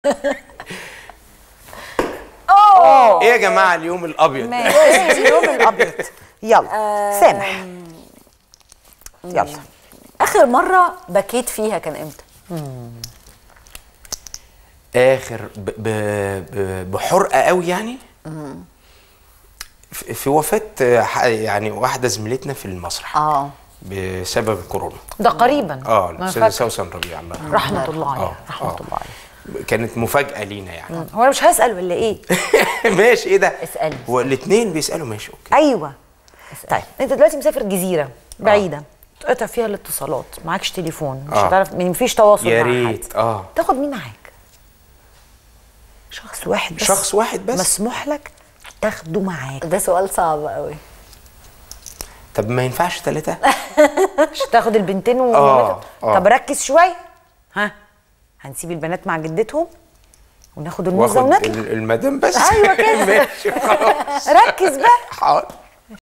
ايه يا جماعه اليوم الابيض ده؟ ماشي اليوم الابيض. يلا سامح. يلا. اخر مره بكيت فيها كان امتى؟ اخر بحرقه قوي يعني. في وفاه يعني واحده زميلتنا في المسرح بسبب الكورونا. ده قريبا. الاستاذه سوسن ربيع الله يرحمها. رحمه الله عليها. رحمه الله عليها. كانت مفاجاه لينا يعني. هو انا مش هسال ولا ايه؟ ماشي. ايه ده؟ اسالي. والاثنين بيسالوا. ماشي اوكي. ايوه. طيب انت دلوقتي مسافر جزيره بعيده تقطع فيها الاتصالات، معكش تليفون، مش هتعرف، مفيش تواصل مع حد. يا ريت. تاخد مين معاك؟ شخص واحد بس. شخص واحد بس مسموح لك تاخده معاك. ده سؤال صعب قوي. طب ما ينفعش ثلاثه؟ مش تاخد البنتين طب ركز شويه. هنسيب البنات مع جدتهم وناخد الموزه ونطلع. المدام بس. ايوه كده. ماشي خلاص. ركز بقى. حاضر.